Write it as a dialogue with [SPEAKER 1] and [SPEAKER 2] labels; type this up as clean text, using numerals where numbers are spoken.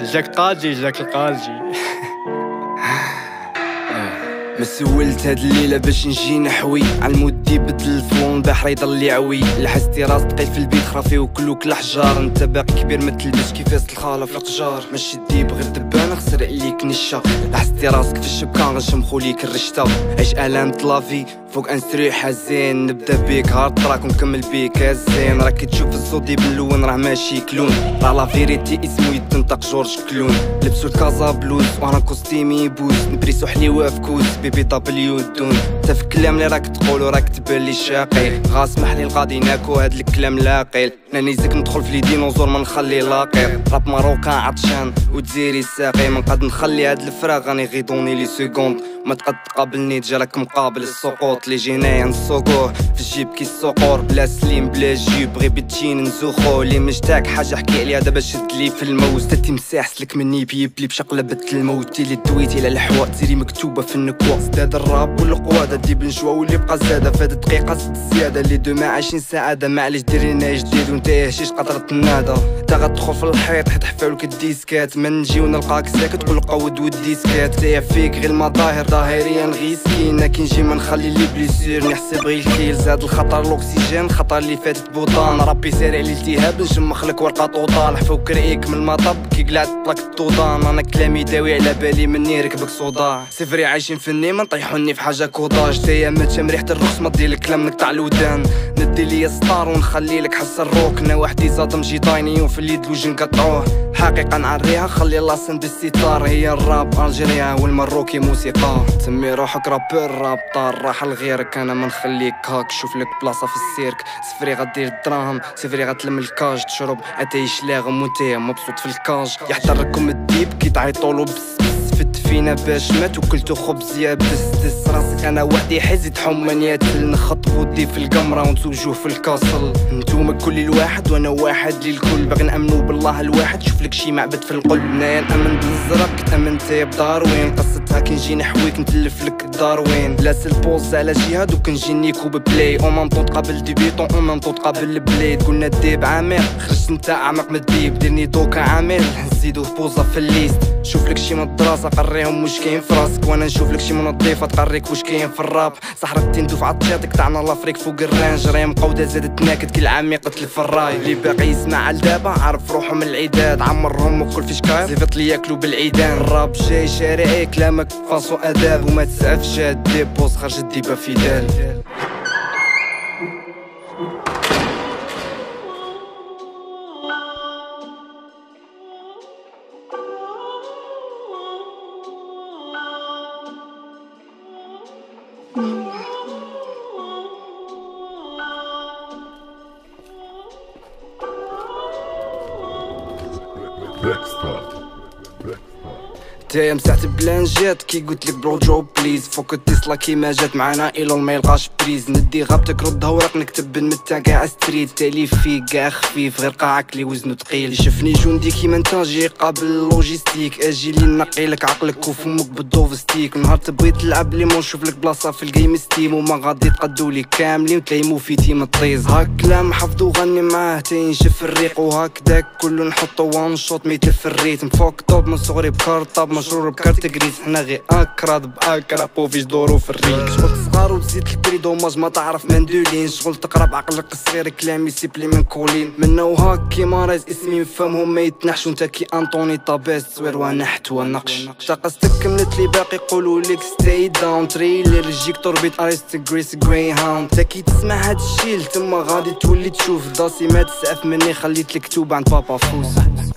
[SPEAKER 1] جاك قاجي جاك القاجي.
[SPEAKER 2] ما سولت هاد الليله باش نجي نحوي عالمودي بدل الفون البحر يضل يعوي. لحستي راس تقيل في البيت خرافي وكلوك الحجار. انت باقي كبير متلبس كيفاس الخاله في القجار. ماشي ديب غير دبانه خسر عليك نشا. لحستي راسك في الشبكه غنشمخو ليك الرشته. عيش الام طلافي فوق انستري حزين. نبدا بيك هارد تراك ونكمل بيك الزين. راكي تشوف الزودي باللون راه ماشي كلون. راه لا فيريتي اسمو يتنطق جورج كلون. لبسو الكازا بلوز وانا كوستيمي بوز. نبريسو حليوه في كوز بي دبليو دون. تا في الكلام اللي راك تقولو راك تبان لي شاقي. غاسمح لي الغادي ناكو هاد الكلام لاقيل. نانيزك ندخل في لي ديناصور ما نخلي لاقير. راب ماروكان عطشان وتزيري الساقي. ما نقد نخلي هاد الفراغ راني غيدوني لي سكوند. ما تقد تقابلني تجالك مقابل السقوط. لي جينايا نسوقوه في الجيب كي السقور. بلا سليم بلا جيب غير بتجين نزوخو. لي مشتاق حاجه احكي عليها دابا شد لي في الموز. تاتي مساح سلك مني بيبلي بشقلبت الموت. اللي دويتي على الحوا تزيري مكتوبه في النكوا. زداد الراب والقوه دي بنجوا واللي بقى زاده. فهاد دقيقه زياده اللي دوما عايشين سعاده. معليش ديرينا جديد وانت هشيش قطره النادا. تا غتدخل في الحيط حيت حفاولك الديسكات. ما نجي ونلقاك ساكت قول قود والديسكات. تايا فيك غير المظاهر ظاهريا غير سكينه. كي نجي ما نخلي لي بليسير نحسب غير الكيل. زاد الخطر الاكسجين خطر اللي فاتت بوطان. ربي سارع لي التهاب نشمخ لك ورقه طوطال. حفوك رئيك من المطب كي قلعت طلق الطوطان. انا كلامي داوي على بالي مني ركبك صداع. صفري عايشين في النيمه نطيحوني في حاجه كوداج. تايا ما تشم ريحه الرخص ما دير الكلام نقطع الودان. ندي ليا ستار ونخلي لك حس الروك. انا وحدي زاد مجي طايني وفي اليد الوجه نقطعوه. حقيقه نعريها خلي لاسن بالستار. هي الراب الجيريا والمروكي موسيقى. تسمي روحك رابر راب طار راح لغيرك. انا ما نخليك هاك شوف لك بلاصه في السيرك. صفري غدير الدراهم صفري غتلم الكاج. تشرب اتعيش لاغم وانتي مبسوط في الكاج. يحتركم الديب كي تعيطولو بس فت فينا باش مات وكلتو خبز يا بس راسك. انا وحدي حزت حماني نخط ودي في القمره ونزوجوه في الكاسل. نتوما كل الواحد وانا واحد للكل. باغي نامنو بالله الواحد شوف لك شي معبد في القلب. نايا نامن بالزرق كتامن تايا بداروين. قصتها كي نجي نحويك نتلف لك داروين. لاس البوز على جهاد وكنجي نيكو ببلاي. او مام طون تقابل ديبيطون او مام طون تقابل البليد. قلنا الديب عامر خرجت نتا اعمق من الديب. ديرني دوكا عامر نزيدو بوزا في الليست. شوف لك شي من الدراسه قريهم واش كاين في راسك. وانا نشوف لك شي من الضيفه تقريك واش كاين في الراب. صحرتين دفعه تشاطك تاعنا لافريك فوق الرانج. ريم قوده زادت ناكد كي العام يقتل في الراي. اللي باقي يسمع على دابا عارف روحو من العداد. عمرهم وكل في شكاير زيفط لي ياكلو بالعيدان. الراب جاي شارعي كلامك فاصو اداب. وما تسعفش هاد ديبوز خرج الديبه فيدال. تايا مسحت بلانجات كي قلت لك برو جو بليز. فوك التسلا كيما جات معانا ايلون ما يلقاش بريز. ندي غابتك ردها ورق نكتب بالمتا كاع ستريت. تاليف فيك كاع خفيف غير قاعك لي وزنو تقيل. شفني جندي كيما نتا جي قابل اللوجيستيك. اجي لي نقي لك عقلك وفمك بالدوف ستيك. نهار تبغي تلعب لي نشوف لك بلاصه في الجيم ستيم. وما غادي تقدولي كاملين وتلايمو في تيم الطيز. هاك كلام حفظو غني معاه تينشف الريق. وهكداك كلو نحطو وان شوت ما يتلف الريتم. فوك توب من صغري بكارطاب مشرور بكارت كريس. حنا غير اكراد باكراب وفيش دورو في الريك. شغل صغار وتزيد الكري دوماج ما تعرف مندولين. شغل تقرا بعقلك الصغير كلامي سيبلي من كولين. منا وهاك كيما رايز اسمي مفهمهم ما يتنحشو. نتا كي انطوني طابيس تصوير ونحت ونقش. تا قصتك كملت لي باقي يقولوا لك ستاي داون. تريلي رجيك تربيط اريست جريس جراي هاوند. تا كي تسمع هاد الشيل تما غادي تولي تشوف. داسي ما تسعف مني خليت لك كتوب عند بابا فوز.